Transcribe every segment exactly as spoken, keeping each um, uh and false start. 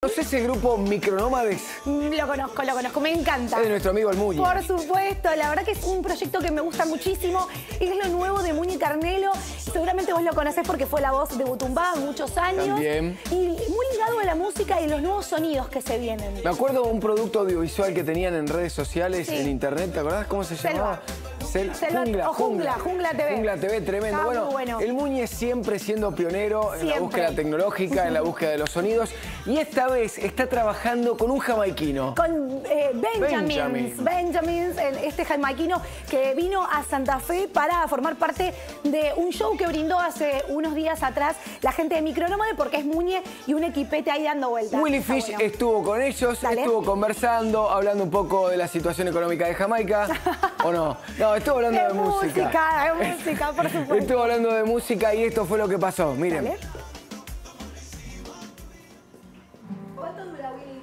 ¿Conoces ese grupo Micronómades? Lo conozco, lo conozco, me encanta. Es de nuestro amigo el Muñe. Por supuesto, la verdad que es un proyecto que me gusta muchísimo. Es lo nuevo de Muñe Carnelo. Seguramente vos lo conocés porque fue la voz de Butumbá muchos años. También. Y muy ligado a la música y los nuevos sonidos que se vienen. Me acuerdo de un producto audiovisual que tenían en redes sociales, Sí. en internet. ¿Te acordás cómo se llamaba? Sel Selva, Jungla, o Jungla, Jungla T V. Jungla T V, tremendo. Está Bueno, muy bueno. el Muñe siempre siendo pionero en la Siempre. búsqueda tecnológica, en la búsqueda de los sonidos. Y esta vez está trabajando con un jamaiquino. Con eh, Benjamins, Benjamin. Benjamins, el- este jamaiquino que vino a Santa Fe para formar parte de un show que brindó hace unos días atrás la gente de Micronómade, porque es Muñe y un equipete ahí dando vueltas. Willy Está Fish bueno. estuvo con ellos, Dale. estuvo conversando, hablando un poco de la situación económica de Jamaica. ¿O no? No, estuvo hablando de, De música. música, de música, por supuesto. Estuvo hablando de música y esto fue lo que pasó. Miren. Dale. ¿Cuánto dura, Willy?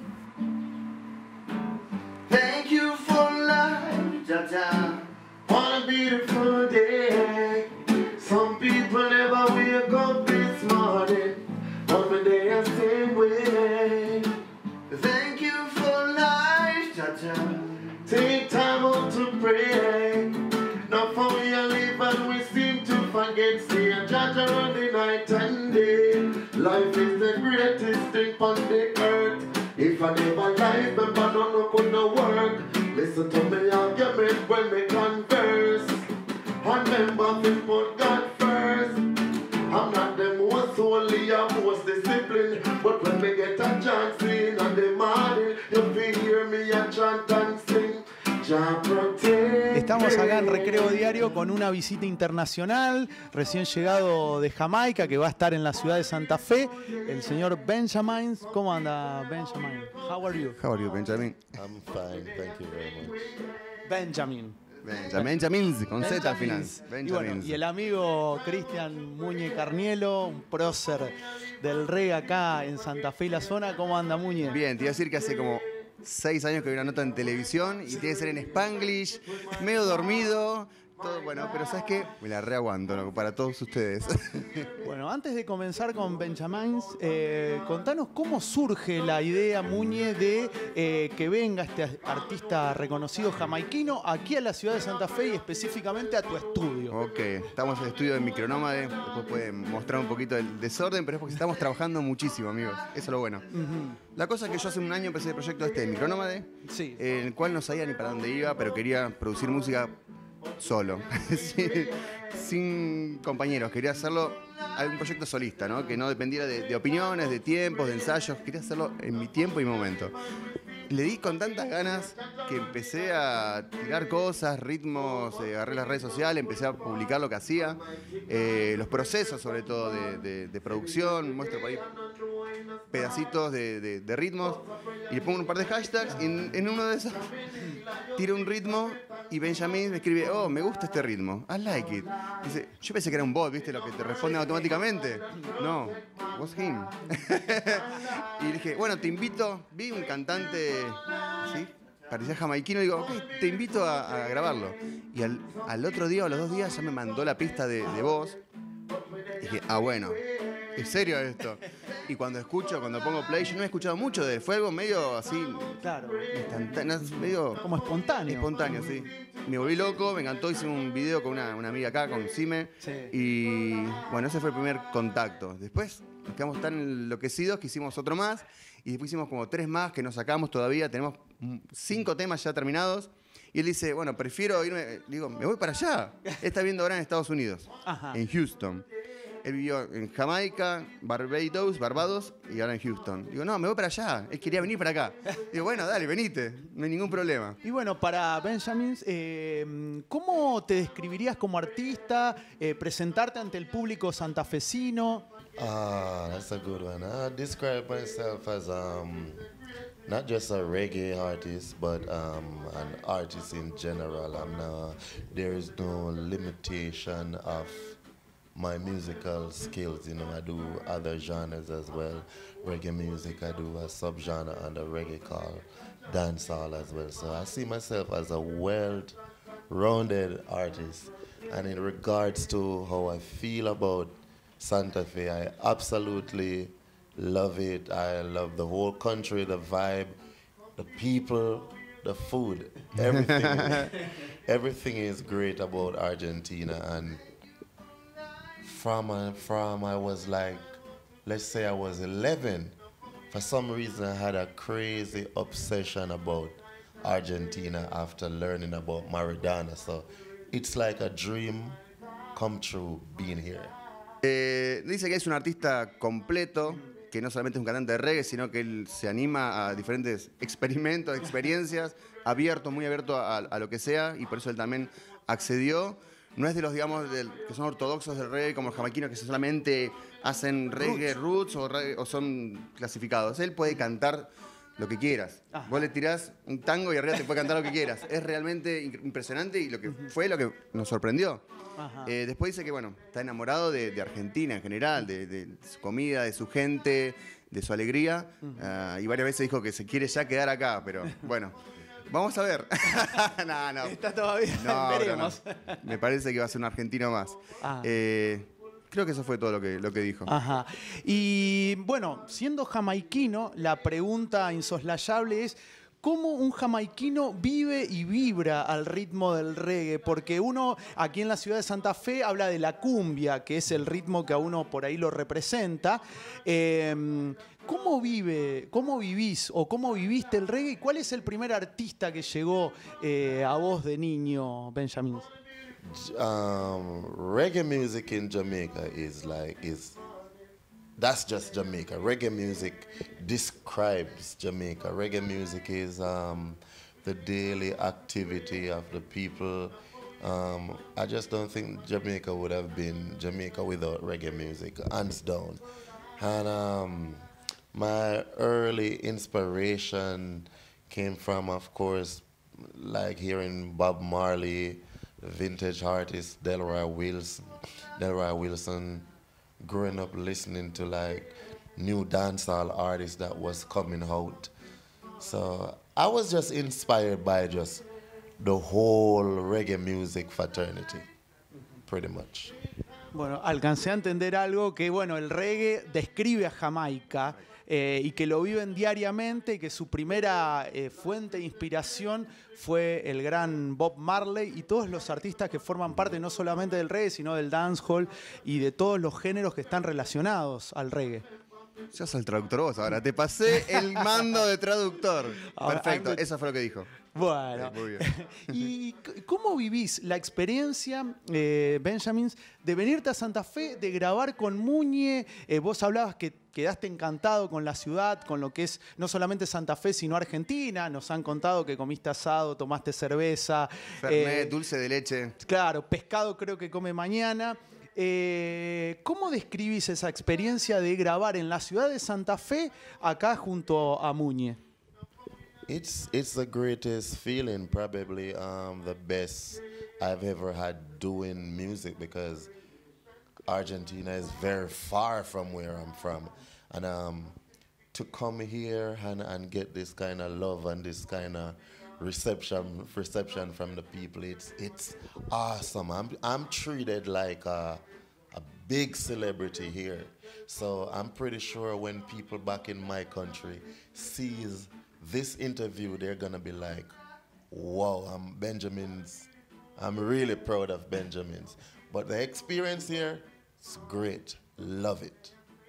Thank you for life, Jaja. On a beautiful day. Some people never wake up this morning, but me they are same way. Thank you for life, Jaja. Take time out to pray. Now for we are live and we seem to forget. See a Jaja on the night and day. Life is the greatest thing on the earth. If I never life, remember no no could no work. Listen to me argument when we converse. Remember to put God first. I'm not the most holy or most disciplined, but when we get a chance in on the morning, you feel hear me a chant and sing. Jah protect. Estamos acá en Recreo Diario con una visita internacional, recién llegado de Jamaica, que va a estar en la ciudad de Santa Fe, el señor Benjamin. ¿Cómo anda, Benjamin? How are you? How are you, Benjamin? I'm fine, thank you very much. Benjamin. Benjamin, Benjamins, con Z al final. Y, bueno, Benjamins. y el amigo Cristian Muñe Carnielo, un prócer del reggae acá en Santa Fe y la zona. ¿Cómo anda, Muñe? Bien, te iba a decir que hace como seis años que vi una nota en televisión y tiene que ser en Spanglish, medio dormido, todo bueno, pero ¿sabes qué? Me la reaguanto, ¿no? Para todos ustedes. Bueno, antes de comenzar con Benjamin, eh, contanos cómo surge la idea, Muñe, de eh, que venga este artista reconocido jamaiquino aquí a la ciudad de Santa Fe y específicamente a tu estudio. Ok, estamos en el estudio de Micronómade, después pueden mostrar un poquito el desorden, pero es porque estamos trabajando muchísimo, amigos, eso es lo bueno. Ujú. La cosa es que yo hace un año empecé el proyecto este de Micronómade, Sí. en el cual no sabía ni para dónde iba, pero quería producir música solo, sin, sin compañeros. Quería hacerlo algún proyecto solista, ¿no? Que no dependiera de, de opiniones, de tiempos, de ensayos. Quería hacerlo en mi tiempo y momento. Le di con tantas ganas que empecé a tirar cosas, ritmos, eh, agarré las redes sociales, empecé a publicar lo que hacía, eh, los procesos sobre todo de, de- de producción, muestro por ahí pedacitos de, de- de ritmos y le pongo un par de hashtags y en, en uno de esos tiro un ritmo y Benjamin me escribe, oh, me gusta este ritmo, I like it. Dice, yo pensé que era un bot, ¿viste? Lo que te responde automáticamente. No, was him. Y le dije, bueno, te invito, vi un cantante, ¿sí? Parecía jamaiquino, digo, ok, te invito a, a grabarlo. Y al, al otro día o a los dos días ya me mandó la pista de, de voz. Y dije, ah, bueno, ¿es serio esto? Y cuando escucho, cuando pongo play, yo no he escuchado mucho de él, fue algo medio así, Claro. instantáneo, medio Como espontáneo. espontáneo, sí. Me volví loco, me encantó, hice un video con una, una amiga acá, con Sime. Sí. Y bueno, ese fue el primer contacto. Después nos quedamos tan enloquecidos que hicimos otro más. Y después hicimos como tres más que nos sacamos todavía. Tenemos mm, cinco temas ya terminados. Y él dice, bueno, prefiero irme. Digo, me voy para allá. Él está viviendo ahora en Estados Unidos, Ajá. en Houston. Él vivió en Jamaica, Barbados, Barbados y ahora en Houston. Digo, no, me voy para allá. Él quería venir para acá. Digo, bueno, dale, venite. No hay ningún problema. Y bueno, para Benjamin, eh, ¿cómo te describirías como artista, eh, presentarte ante el público santafesino? Ah, that's a good one. I describe myself as um, not just a reggae artist, but um, an artist in general. I'm not, there is no limitation of my musical skills. You know, I do other genres as well. Reggae music, I do a subgenre under reggae called dancehall as well. So I see myself as a well-rounded artist. And in regards to how I feel about Santa Fe, I absolutely love it. I love the whole country, the vibe, the people, the food. Everything, everything is great about Argentina. And from, uh, from I was like, let's say I was eleven, for some reason I had a crazy obsession about Argentina after learning about Maradona. So it's like a dream come true being here. Eh, dice que es un artista completo, que no solamente es un cantante de reggae, sino que él se anima a diferentes experimentos, experiencias, abierto, muy abierto a, a lo que sea, y por eso él también accedió. No es de los, digamos, del, que son ortodoxos del reggae, como los jamaiquinos, que solamente hacen reggae roots, roots o, reggae, o son clasificados. Él puede cantar lo que quieras. Ajá. Vos le tirás un tango y arriba te puede cantar lo que quieras. Es realmente impresionante y lo que uh-huh. fue lo que nos sorprendió. Eh, después dice que, bueno, está enamorado de, de Argentina en general, de, de su comida, de su gente, de su alegría. Uh-huh. uh, y varias veces dijo que se quiere ya quedar acá, pero bueno, vamos a ver. no, no. Está todavía, no, veremos. No. Me parece que va a ser un argentino más. Ah. Eh, Creo que eso fue todo lo que, lo que dijo. Ajá. Y bueno, siendo jamaiquino, la pregunta insoslayable es ¿cómo un jamaiquino vive y vibra al ritmo del reggae? Porque uno aquí en la ciudad de Santa Fe habla de la cumbia, que es el ritmo que a uno por ahí lo representa. Eh, ¿Cómo vive, cómo vivís o cómo viviste el reggae? ¿Cuál es el primer artista que llegó eh, a vos de niño, Benjamin? Um, reggae music in Jamaica is like, is that's just Jamaica. Reggae music describes Jamaica. Reggae music is um, the daily activity of the people. Um, I just don't think Jamaica would have been Jamaica without reggae music, hands down. And um, my early inspiration came from, of course, like hearing Bob Marley, vintage artist Delroy Wilson, Delroy Wilson, growing up listening to like new dancehall artists that was coming out. So I was just inspired by just the whole reggae music fraternity, pretty much. Bueno, alcancé a entender algo que, bueno, el reggae describe a Jamaica eh, y que lo viven diariamente y que su primera eh, fuente de inspiración fue el gran Bob Marley y todos los artistas que forman parte no solamente del reggae, sino del dancehall y de todos los géneros que están relacionados al reggae. Sos el traductor vos ahora. Te pasé el mando de traductor. Ahora, perfecto, I'm... eso fue lo que dijo. Bueno. Sí, muy bien. ¿Y cómo vivís la experiencia, eh, Benjamin, de venirte a Santa Fe, de grabar con Muñe? Eh, vos hablabas que quedaste encantado con la ciudad, con lo que es no solamente Santa Fe, sino Argentina. Nos han contado que comiste asado, tomaste cerveza. Fernet, eh, dulce de leche. Claro, pescado creo que come mañana. Eh, ¿Cómo describís esa experiencia de grabar en la ciudad de Santa Fe, acá junto a Muñe? It's it's the greatest feeling, probably um, the best I've ever had doing music, because Argentina is very far from where I'm from, and um, to come here and, and get this kind of love and this kind of reception reception from the people, it's it's awesome. I'm I'm treated like a, a big celebrity here, so I'm pretty sure when people back in my country sees this interview, they're gonna be like, wow, I'm Benjamin's, I'm really proud of Benjamin's. But the experience here, it's great, love it.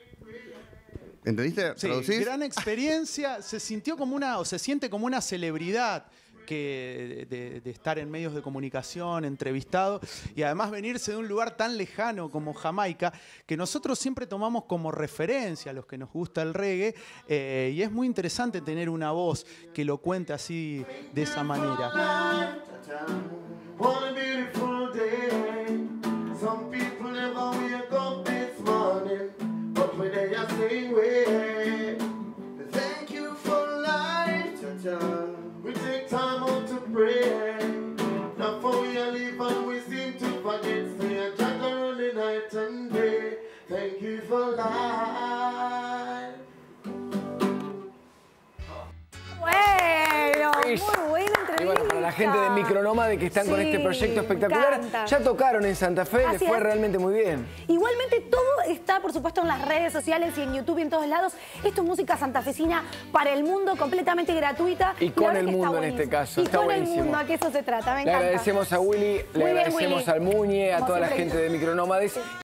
¿Entendiste? Sí, gran experiencia, se sintió como una, o se siente como una celebridad que de, de estar en medios de comunicación, entrevistado, y además venirse de un lugar tan lejano como Jamaica, que nosotros siempre tomamos como referencia a los que nos gusta el reggae, eh, y es muy interesante tener una voz que lo cuente así, de esa manera. We take time out to pray. Now for we are live and we seem to forget. Stay a judge around the night and day. Thank you for life. Bueno, Sí. muy buena entrevista. Y bueno, para la gente de Micronómade que están Sí, con este proyecto me espectacular. encanta. Ya tocaron en Santa Fe, les Así fue es. realmente muy bien. Igualmente todo está, por supuesto, en las redes sociales y en YouTube y en todos lados. Esto es música santafesina para el mundo, completamente gratuita. Y con la verdad el que está mundo en este buenísimo. caso, Y está con buenísimo. el mundo, a que eso se trata, me Le encanta. agradecemos a Willy, le Muy bien, agradecemos Willy. al Muñe, a Como toda la siempre. gente de Micronómades.